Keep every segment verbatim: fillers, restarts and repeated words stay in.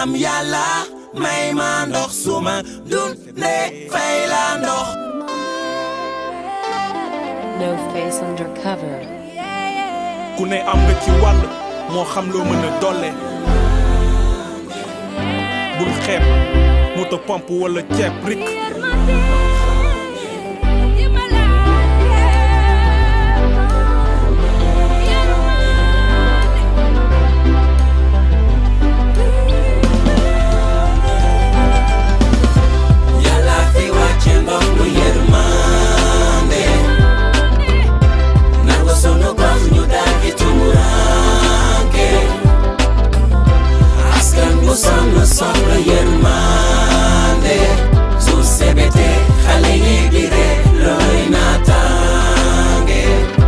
am yàlla may ma ndox suma dundee fay la ndox. No Face Undercover. ku ne am nga ci wàll moo xam loo mën a dolle bul xeeb moto pompe wala ceeb rik Sono sono yermande su sebete xale yi bire loy natange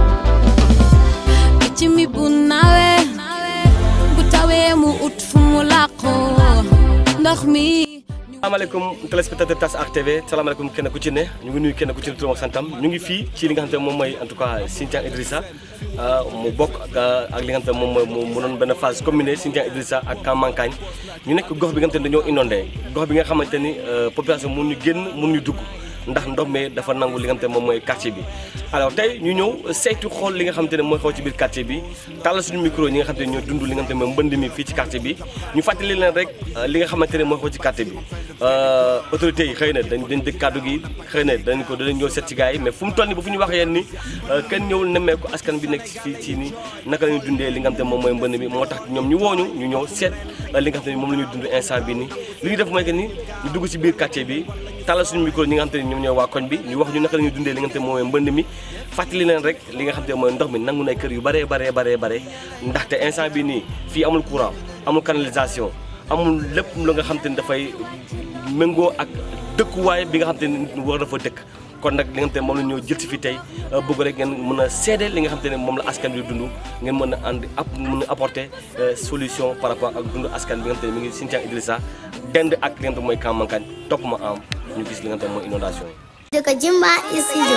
ci mi bu nawe bu tawe mu ut fu mu laqo ndox mi. Assalamualaikum téléspectateur Tass Art T V salaamaaleykum kenn ku ci ne ñu ngi nuyu kenn ku ci ne turam ak santam ñu ngi fii ci li nga xam te moom mooy en tout cas Sintian Idrissa mu bokk ak li nga xam te moom mooy mu doon benn phase combinée Sintian Idrissa ak Camp Mankagne ñu nekk gox bi nga xam te dañoo inondé gox bi nga xamante ni population mun ñu génn mun ñu dugg ndax ndox mi dafa nangu li nga xam te moom mooy quartier bi. alors tey ñu ñëw saytu xool li nga xam te ne mooy xaw ci biir quartier bi tàllal suñu micro ñi nga xam te ne ñoo dund li nga xam te ne mooy mbënd mi fii ci quartier bi ñu fàttali leen rek li nga xamante ne mooy xaw ci quartier bi autorités yi xëy na dañ dañ dëkk kàddu gi xëy na dañ ko danañ ñëw seet ci gars yi mais fu mu toll nii ba fu ñu wax yéen ni kenn ñëwul nemmeeku askan bi nekk fii ci ni naka la ñuy dundee li nga xam te ne moom mooy mbënd mi moo tax ñoom ñu wooñu ñu ñëw seet li nga xam te ne moom la ñuy dund instant bi ni li ñu def mooy que ni ñu dugg ci biir quartier bi tàllal suñu micro ñi nga xam te ne ñoom ñooy waa koñ bi ñu wax ñu naka la ñuy dundee li nga xam te ne moom mooy mbënd mi fàttali leen rek li nga xam te mooy ndox mi nangu na kër yu bare bare bare bare ndaxte instant bi nii fii amul courant amul canalisation amul lépp lu nga xam te ne dafay méngoo ak dëkkuwaay bi nga xam te ne war na fa dëkk kon nag li nga xam te ne moom la ñoo jël si fi tey bëgg rek ngeen mën a seede li nga xam te ne moom la askan bi dund ngeen mën a ànd ap mën a apporter solution par rapport ak dund askan bi nga xam te ne mi ngi Sintian Idrissa dend ak li nga xam te mooy Camp Mankagne topp ma am ñu gis li nga xam te ne mooy inondation yi. Joko Jimba Studio.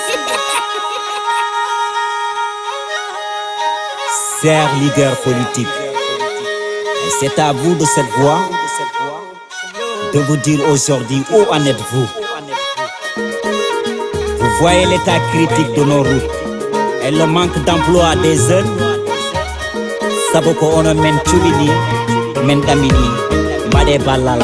Chers leaders politiques, c'est à vous de cette voix de vous dire aujourd'hui où en êtes-vous. Vous voyez l'état critique de nos routes et le manque d'emploi des jeunes. Saboko ono men chulini, men damini, bade balal.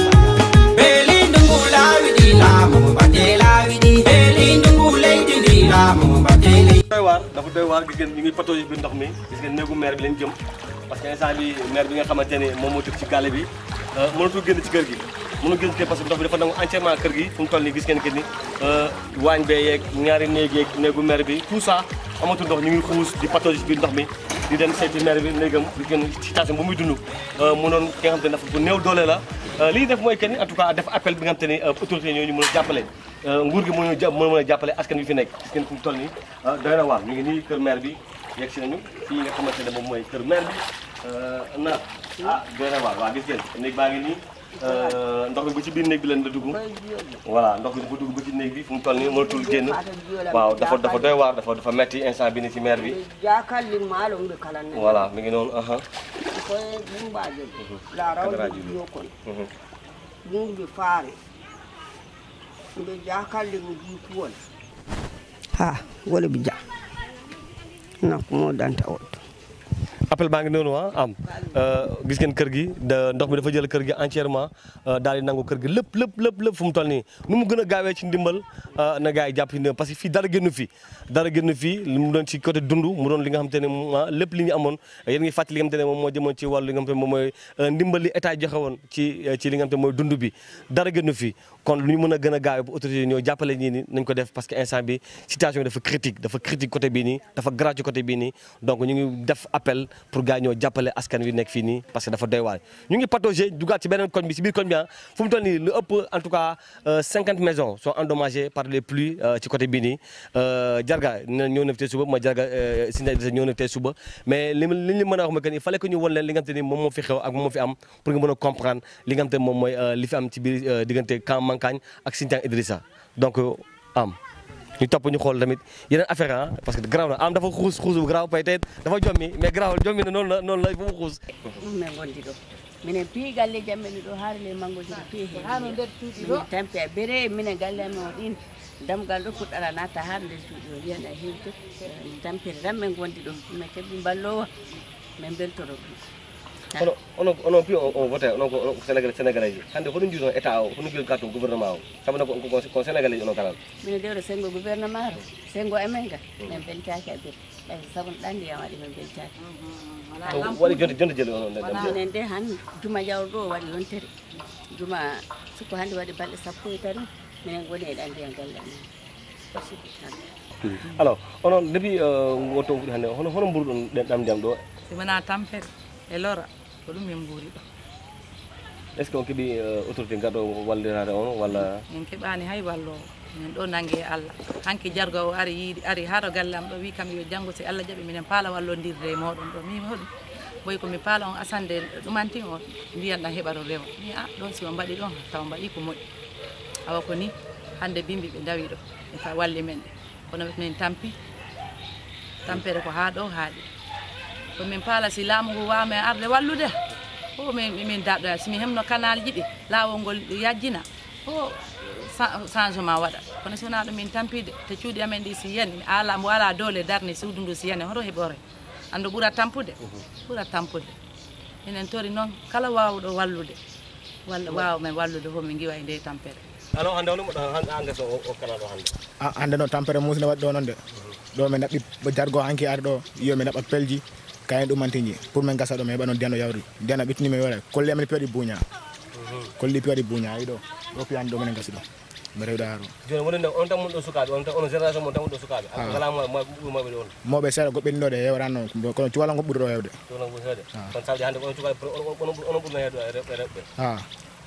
doy waar dafa doy waar gis ngeen ñu ngi patauger biir ndox mi gis ngeen néegu maire bi leen jëm parce que instant bi maire bi nga xamante ne moom moo dëkk ci gàlle bi mënatul génn ci kër gi mënul génn ci kër parce que ndox bi dafa nangu entièrement kër gi fu mu toll nii gis ngeen que ni waañ bee yeeg ñaari néeg yeeg néegu maire bi tout ça amatul ndox ñu ngi xuus di patauger ci biir ndox mi di dem seeti maire bi néegam di gën situation bu muy dund mu noon ki nga xam te ne dafa bu néew doole la li ñu def mooy que ni en tout cas def appel bi nga xam te ne autorité ñooñu mën a jàppale nguur gi mën a mën a jàppale askan wi fi nekk gis ngeen fu mu toll nii doy na waar ñu ngi nii kër maire bi yegg si nañu fii nga xamante ne moom mooy kër maire bi na ah doy na waar waaw gis ngeen néeg baa ngi nii ndox mi ba ci biir néeg bi leen la dugg voilà ndox mi dafa dugg ba ci néeg bi fu mu toll nii mënatul génn waaw dafa dafa doy waar dafa dafa metti instant bi ni ci maire bi voilà mi ngi noonu aha ha wala bi ja na ko mo danta wot appel baa ngi noonu ah am gis ngeen kër gi ndox mi dafa jël kër gi entièrement daal di nangu kër gi lépp lépp lépp lépp fu mu toll nii nu mu gën a gaawee ci ndimbal na gars yi jàpp ci parce que fii dara génn fii dara génn fii li mu doon ci côté dund mu doon li nga xam te ne lépp li ñu amoon yéen ngi fàttali li nga xam te ne moom moo jëmoon ci wàllu li nga xam te ne moom mooy ndimbal li état joxe woon ci ci li nga xam te ne mooy dund bi dara génn fii kon lu ñu mën a gën a gaawee bu autorité yi ñoo jàppale ñii ni nañ ko def parce que instant bi situation bi dafa critique dafa critique côté bii nii dafa grave ci côté bii nii donc ñu ngi def appel pour gars ñoo jàppale askan wi nekk fii nii parce que dafa doy waar ñu ngi patauger dugaat ci beneen koñ bi ci biir koñ bi ah fu mu toll nii lu ëpp en tout cas cinquante maisons sont endommagées par les pluies ci côté bii nii Jarga ñëw na fi tey suba ma Jarga Sintian Idrissa ñëw na fi tey suba mais li li ñu mën a wax mooy que il fallait que ñu won leen li nga xam te ni moom moo fi xew ak moom moo fi am pour nga mën a comprendre li nga xam te moom mooy li fi am ci biir diggante Camp Mankagne ak Sintian Idrissa donc am ñu topp ñu xool tamit yeneen affaire ah parce que garaaw na am dafa xuus xuus bu garaaw pay tey dafa jommi mais garaawul jommi na noonu la noonu la il faut mu xuus minen pi galle jambe ni do harle mangoji pi hano der tuuti do tampe bere minen galle am o din damgal do putara nata har der tuuti do yana hewto tampe ramme gondi do me kebi ballo men beltoro ono ono ono pi on vote ono ko Sénégal Sénégalais hande hono juro état o hono juro carton gouvernement o sabana ko ko Sénégalais ono kala minen dewre sengo gouvernement sengo emenga men beltaaki abir ay sabon dandi ya wadi men beltaaki wadi jonde jonde jeli ono minen de han juma jawdo wadi yontere juma suko hande wadi balde sappo e tari minen goni e dandi en galle alors ono depuis woto hande hono hono burudon dam dam do simana tampere e lora ko dum min mburi do est ce que on kebi autorité gado wallirade on wala min kebani hay wallo min do nangi Allah hanki jargo o ari yidi ari haro gallam do wi kam yo jango se Allah jabi minen pala wallondirde e modon do mi hodum boy ko mi pala on asande dumanti on wiyan da hebaro rewa mi a don si on badi don taw badi ko moy awa ko ni hande bimbi be dawi do e fa walli men kono min tampi tampere ko ha do haadi ko min pala si lamu wa me arde wallude o min min daddo si mi hemno canal jibi lawol gol yajjina o changement wada kono sona do min tampide te cuudi amen di si yen ala mo ala dole darni suudundu si yen horo hebore ando bura tampude bura tampude enen tori non kala wawdo wallude walla waw men wallude ho min giwa inde tampere alors hande on hande so o canal do hande ah hande no tampere musna waddo non de do men nabbi bo jargo anki ar do yo men nabba pelji kayen dum mantinji pour men gasa do me ba non deno yawri dena bitni me wala kolle men pedi buña kolli pedi buña ido do pian do men gasi do me rewda haro joni wonde on tam mon do sukabe on tam on génération mon tam do sukabe ngala mo mo mo be don mo be sera go bendo de yewrano ko ci wala ngo buddo yewde to non buddo yewde kon saldi hande on sukabe on on buddo yewde rewbe ah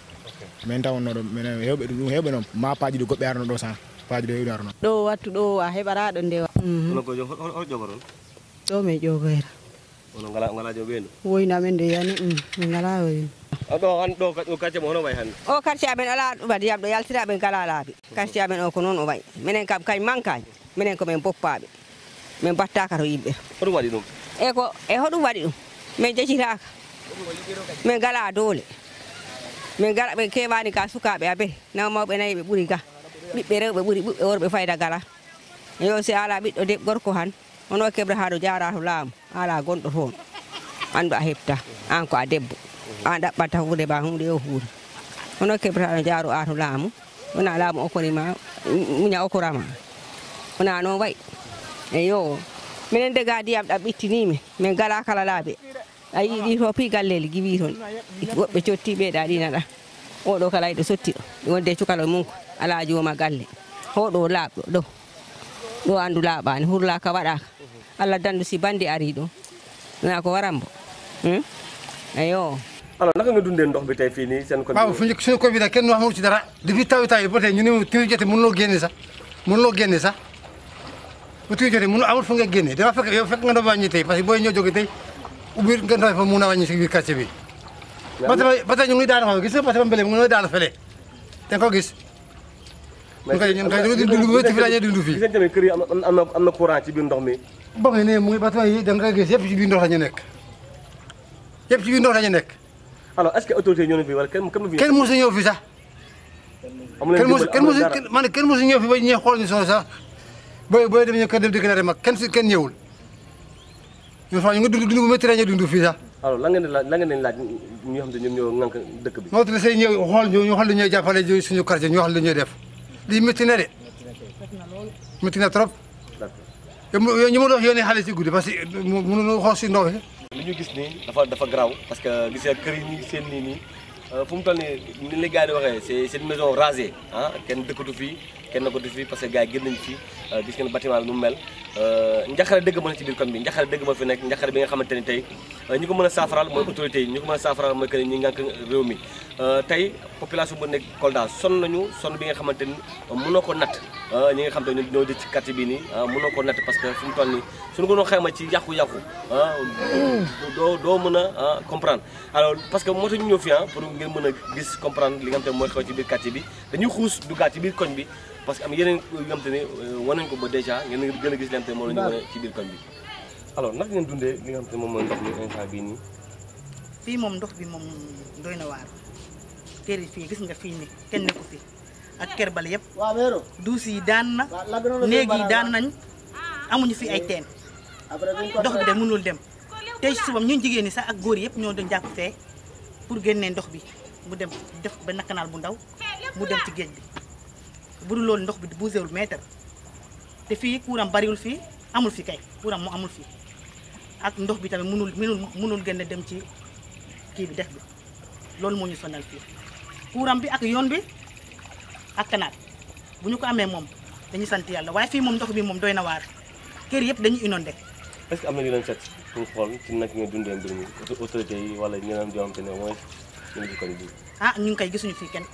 men taw no do men hewbe dum hewbe non ma paaji do gobbe arno do san paaji do hewde arno do wattu do a hebarado ndewa on ko ho jogoron do me jogoyra on ngala ngala jogendo woyna men de yani ngala woy ado han do ko kacce mo hono way han o quartier amen ala wadi yabdo yaltira ben kala laabi quartier amen o ko non o way menen kam kay mankaaj menen ko men poppaabe men batta ka to yimbe hodo wadi dum e ko e hodum wadi dum men jejiraka men gala dole men gala be kewani ka sukaabe abe na mawbe nay be buri ga bibbe rewbe buri bibbe worbe fayda gala yo si ala biddo de gorko han ono kebra haado jaara to laam ala gondo toon andu a hebta an ko a debbo an dabbata hunde ba hunde o huuri ono kebra haado jaaru a to laamu wona laamu o koni ma munya o korama wona non way eyo minen de ga diyam dabbitinimi men gala kala laabe ayi di to pi galleli gibi ton wobbe cotti be da dina da o do kala do sotti do wonde cukalo mun ala jooma galle ho do laabdo do do andu laabani hurla ka wada Allah dandu si bandi ari do na ko warambo hmm ayo alors naka nga dundé ndox bi tay fi ni sen ko waaw fu ñuk suñu ko bi da kenn waxu ci dara depuis taw tay ba tay ñu ne tu jotté mënu lo génné sax mënu lo génné sax bu tu jotté mënu awul fu nga génné dama fekk yow fekk nga do wañi tay parce que boy ñoo joggé tay ubir nga do fa mëna wañi ci biir quartier bi ba tay ba tay ñu ngi daan xaw gis ba tay mbélé mu ngi daan félé té ko gis ñu kay ñu kay du du ci village du fi gis tamé kër yi am am na courant ci biir ndox mi bo nga né mu ngi ba tay da nga gis yépp ci biir ndox la ñu nekk yépp ci biir ndox la ñu nekk alors est ce que autorité ñoo fi wala kenn kenn fi kenn musu ñëw fi sax kenn musu kenn musu man kenn musu ñëw fi ba ñi xol ñu so sax boy boy dem ñu ko dem déclarer mak kenn kenn ñëwul ñu fa ñu ngi dund dund bu metti la ñu dund fi sax alors la ngeen la la ngeen laaj ñu xam te ñoom ñoo ngank dëkk bi mo tele sey ñëw xol ñu xol ñoy jappalé suñu quartier ñu xol ñoy def li metti na de metti na trop d'accord yo ñu mo dox yone xalé ci guddi parce que mënu ñu xol ci ndox li ñu gis ni dafa dafa graw parce que gis nga kër yi ñi seen ni ni fu mu toll ni ni les gars di waxé c'est c'est une maison rasée hein kenn dëkkatu fi kenn ko du fi parce que gars yi gën nañ fi gis ngeen bâtiment bi nu mel euh njaxare dëgg mo ci biir kon bi njaxare dëgg mo fi nek njaxare bi nga xamanteni tay ñi ko mëna safaral moy autorité ñi ko mëna safaral moy que ñi ngank réew mi euh tay population bu nek Kolda son nañu son bi nga xamanteni mëno ko nat ñi nga xamanteni ñoo di ci quartier bi ni mëno ko nat parce que fu mu toll ni suñu gëno xayma ci yaxu yaxu do do mëna comprendre alors parce que mo tax ñu ñëw fi pour ngeen mëna gis comprendre li nga xamanteni moy xew ci biir quartier bi dañuy xuus dugat ci biir koñ bi parce que am yeneen yu nga xamanteni won nañ ko ba déjà ngeen gëna gis leen mo lañu wone ci biir koñ bi alors nak ngeen dundé li nga xamanteni mom moy ndox mi instant bi ni fii moom ndox bi moom doy na waar kër yi fii gis nga fii ni kenn nekku fi ak kër bale yëpp duus yi daan na néeg yi daan nañ amuñu fi ay teen ndox bi de mënul dem tey subam ñun jigéen ñi sax ak góor yëpp ñoo doon jàpp fee pour génnee ndox bi mu dem def benn canal bu ndaw mu dem ci géej bi bu dul loolu ndox bi bougéwul mètre te fii courant bariwul fii amul fi kay courant mu amul fii ak ndox bi tamit mënul mënul mënul gën a dem ci kii bi def bi loolu moo ñu sonal fii courant bi ak yoon bi ak canal bu ñu ko amee moom dañuy sant yàlla waaye fii moom ndox bi moom doy na waar kër yëpp dañuy inondé. est-ce que am na ñu leen set pour xool ci nag nga dundee mbir mi autorité yi wala ñeneen yoo xam te ne mooy ñu ngi ci koñ bi. ah ñu ngi koy gisuñu fii kenn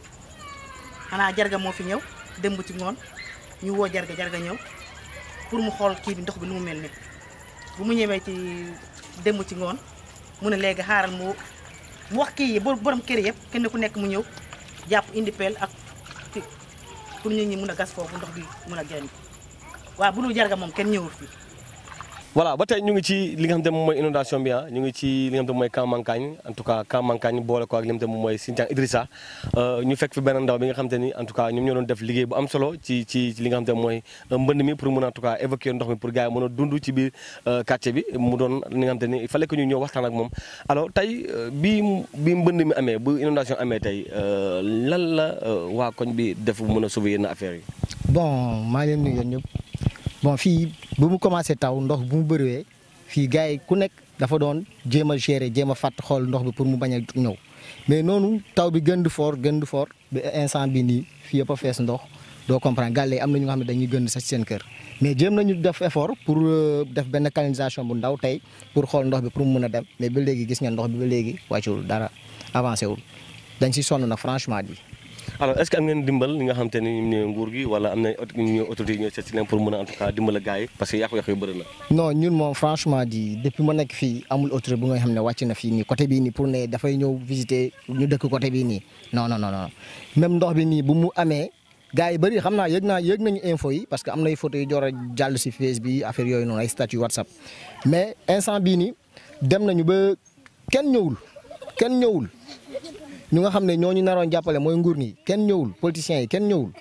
xanaa jarga moo fi ñëw démb ci ngoon ñu woo jarga jarga ñëw pour mu xool kii bi ndox bi lu mu mel ni bu mu ñëwee ci démb ci ngoon mu ne léegi xaaral mu mu wax kii yi borom kër yëpp kenn ku nekk mu ñëw jàpp indi peel ak kii pour nit ñi mun a gas foofu ndox bi mun a génn waaw bu dul jarga moom kenn ñëwul fii. voilà ba tey ñu ngi ci li nga xam te moom mooy inondation bi ah ñu ngi ci li nga xam te mooy Camp Mankagne en tout cas Camp Mankagne boole ko ak li nga xam te moom mooy Sinthiang Idrissa ñu fekk fi benn ndaw bi nga xam te ni en tout cas ñoom ñoo doon def liggéey bu am solo ci ci li nga xam te mooy mbënd mi pour mën en tout cas évacuer ndox mi pour gars yi mën a dund ci biir quartier bi mu doon li nga xam te ni il fallait que ñu ñëw waxtaan ak moom alors tey bi bi mbënd mi amee bu inondation amee tey lan la waa koñ bi def mën a sauver yenn affaires yi. bon maa ngi leen nuyu yéen ñëpp bon fii bu mu commencé taw ndox bu mu bëriwee fii gars yi ku nekk dafa doon jéem a gérer jéem a fàtt xool ndox bi pour mu bañ a ñëw mais noonu taw bi gën di fort gën di fort ba instant bi nii fii yëpp a fees ndox doo comprendre gàlle am na ñu nga xam ne dañuy gën sax seen kër mais jéem nañu def effort pour def benn canalisation bu ndaw tey pour xool ndox bi pour mu mën a dem mais ba léegi gis ngeen ndox bi ba léegi wàccul dara avancé wul dañ si sonn nag franchement di alors est-ce que am ngeen dimbal li nga xam te ni ñu nguur gi wala am na ñu autorité yi ñooy seet si leen pour mën a en tout cas dimbal gars yi parce que yàqu-yàqu yu bëri na. non ñun moom franchement di depuis ma nekk fii amul autorité bu nga xam ne wàcc na fii nii côté bii nii pour ne dafay ñëw visiter ñu dëkk côté bii nii non non non non même ndox bi nii bu mu amee gars yi bëri xam naa yëg naa yëg nañu info yi parce que am na ay photos yu joor a jàll si face bi affaire yooyu noonu ay statut WhatsApp mais instant bii nii dem nañu ba kenn ñëwul kenn ñëwul. ñu nga xam ne ñooñu naroon jàppale mooy nguur gi kenn ñëwul politiciens yi kenn ñëwul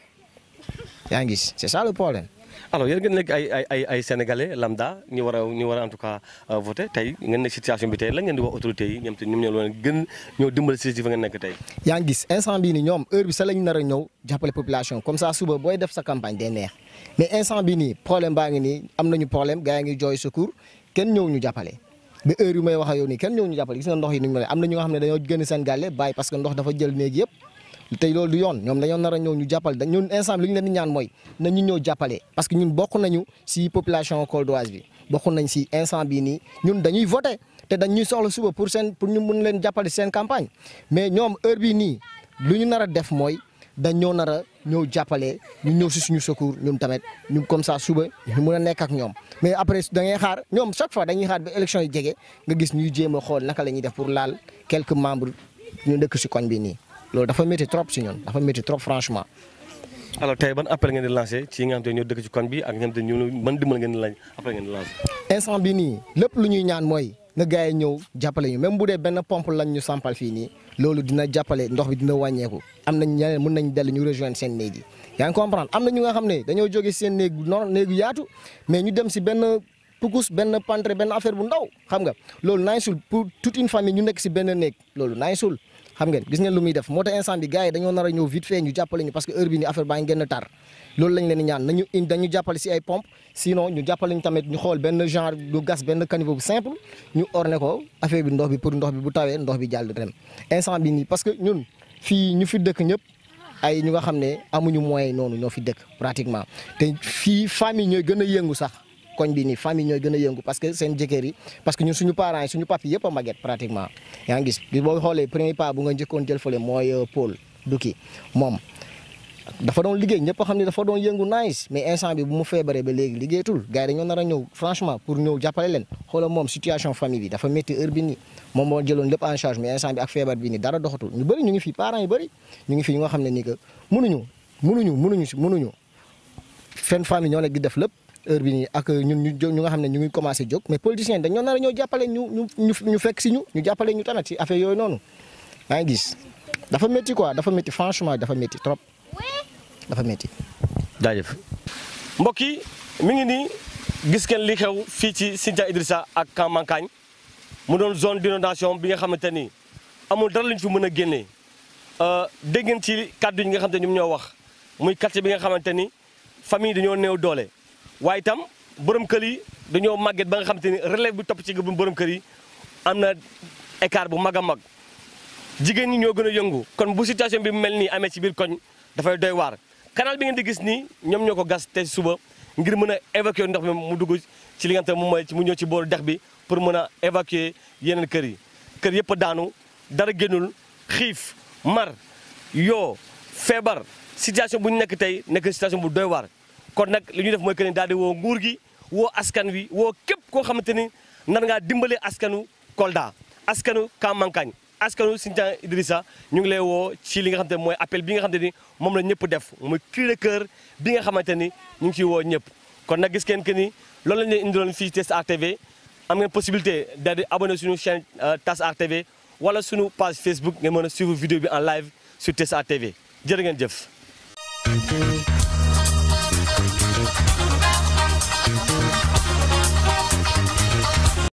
yaa ngi gis c'est ça le problème. alors yéen ngeen nekk ay ay ay ay sénégalais lambda ñu war a ñu war a en tout cas voté tey ngeen nekk situation bi tey la ngeen di wax autorités yi ñoom te ñoom ñoo leen gën ñoo dimbali si fa ngeen nekk tey. yaa ngi gis instant bii nii ñoom heure bi sa lañ nar a ñëw jàppale population comme ça suba booy def sa campagne day neex mais instant bii nii problème baa ngi nii am nañu problème gars yi ngi jooy secours kenn ñëw ñu jàppale. ba heure yu may wax ak yow nii kenn ñëw ñu jàppale gis nga ndox yi ni ñu mel am na ñu nga xam ne dañoo gën seen gàlle bàyyi parce que ndox dafa jël néeg yëpp tey loolu du yoon ñoom dañoo nar a ñëw ñu jàppale dañ ñun instant li ñu leen di ñaan mooy na ñu ñëw jàppale parce que ñun bokk nañu si population coldoise bi bokk nañ si instant bii nii ñun dañuy voté te dañuy soxla suba pour seen pour ñu mun leen jàppale seen campagne mais ñoom heure bii nii lu ñu nar a def mooy dañ ñoo nar a ñëw jàppale ñu ñëw si suñu secours ñun tamit ñu comme ça suba ñu mën a nekk ak ñoom mais après da ngay xaar ñoom chaque fois dañuy xaar ba élection yi jege nga gis ñuy jéem a xool naka la ñuy def pour laal quelques membres ñu dëkk si koñ bi nii loolu dafa métti trop si ñun dafa métti trop franchement. alors tey ban appel ngeen di lancé ci nga xam te ñoo dëkk ci koñ bi ak nga xam te ñu ban dimbal ngeen di laaj appel ngeen di lancé. instant bi nii lépp lu ñuy ñaan mooy na gars yi ñëw jàppale ñu même bu dee benn pompe lañ ñu sampal fii nii loolu dina jàppale ndox bi dina wàññeeku am nañ ñeneen mën nañ dellu ñu rejoindre seen néeg yi yaa ngi comprendre am na ñu nga xam ne dañoo jóge seen néeg non néegu yaatu mais ñu dem si benn pukus benn pantre benn affaire bu ndaw xam nga loolu naay sul pour toute une famille ñu nekk si benn néeg loolu naay sul xam ngeen gis ngeen lu muy def moo tax instant bi gars yi dañoo nar a ñëw vite fait ñu jàppale ñu parce que heure bi ni affaire baa ngi gën a tar loolu lañ leen di ñaan nañu indi dañu jàppale si ay pompe sinon ñu jàppale ñu tamit ñu xool benn genre du gas benn caniveau bu simple ñu orné ko affaire bi ndox bi pour ndox bi bu tawee ndox bi jàll dem instant bi nii parce que ñun fii ñu fi dëkk ñëpp ay ñu nga xam ne amuñu moyen noonu ñoo fi dëkk pratiquement te fii famille ñooy gën a yëngu sax koñ bi nii famille ñooy gën a yëngu parce que seen jëkkër yi parce que ñun suñu parents yi suñu papi yëpp a màgget pratiquement yaa ngi gis bi boo xoolee premier pas bu nga njëkkoon jël fële mooy Paul Duki moom dafa doon liggéey ñëpp a xam ne dafa doon yëngu nice mais instant bi bu mu feebaree ba léegi liggéeyatul gars yi dañoo nar a ñëw franchement pour ñëw jàppale leen xoolal moom situation famille bi dafa métti heure bi nii moom moo jëloon lépp en charge mais instant bi ak feebar bi nii dara doxatul ñu bëri ñu ngi fi parents yi bëri ñu ngi fi ñu nga xam ne nii que mënuñu mënuñu mënuñu si mënuñu seen famille ñoo nekk di def lépp heure bi nii ak ñun ñu ñu nga xam ne ñu ngi commencé jóg mais politiciens dañoo nar a ñoo jàppale ñu ñu ñu ñu fekk si ñu ñu jàppale ñu tamit si affaire yooyu noonu yaa ngi gis dafa métti quoi dafa métti franchement dafa métti trop dafa métti. jaajëf mbokk yi mi ngi nii gis ngeen li xew fii ci Sintian Idrissa ak Camp Mankagne mu doon zone d'inondation bi nga xamante ni amul dara lañ fi mën a génnee dégg ngeen ci kàddu yi nga xamante ni ñoom ñoo wax muy quartier bi nga xamante ni famille dañoo néew doole waaye itam borom kër yi dañoo màgget ba nga xamante ni relève bi topp ci borom kër yi am na écart bu mag a mag jigéen ñi ñoo gën a yëngu kon bu situation bi mel nii amee ci biir koñ dafay doy waar. canal bi ngeen di gis nii ñoom ñoo ko gas te suba ngir mën a évacuer ndox mi mu dugg ci li nga xam ne moom mooy mu ñëw ci booru dex bi pour mën a évacuer yeneen kër yi kër yëpp daanu dara génnul xiif mar yoo feebar situation bu ñu nekk tey nekk situation bu doy waar. kon nag li ñuy def mooy que ni daal di woo nguur gi woo askan wi woo képp koo xamante ni nar ngaa dimbalee askanu Kolda askanu Camp Mankagne askanu Sintian Idrissa ñu ngi lay woo ci li nga xamante ne mooy appel bi nga xamante ni moom la ñëpp def muy cri de cœur bi nga xamante ni ñu ngi ciy woo ñëpp. kon nag gis ngeen que ni loolu la ñu leen indiloon fii TAS R T V am ngeen possibilité daal di abonné suñu chaîne TAS R T V wala suñu page Facebook ngeen mën a suivre vidéo bi en live sur TAS R T V jërë ngeen jëf.